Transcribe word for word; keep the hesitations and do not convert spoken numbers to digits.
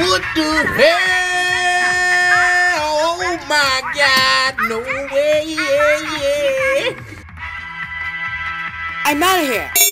What the hell? Oh my God, no way. I'm out of here.